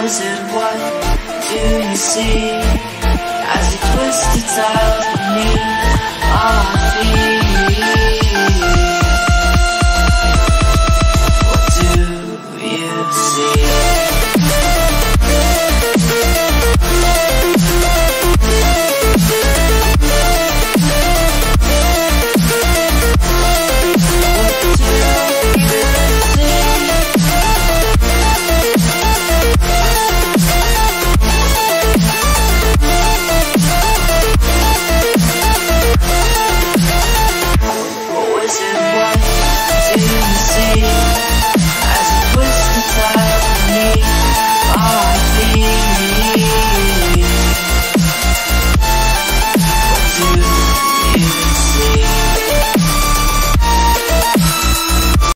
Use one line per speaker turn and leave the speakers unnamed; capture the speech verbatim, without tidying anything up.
wizard, what do you see as you twist inside of me? Oh,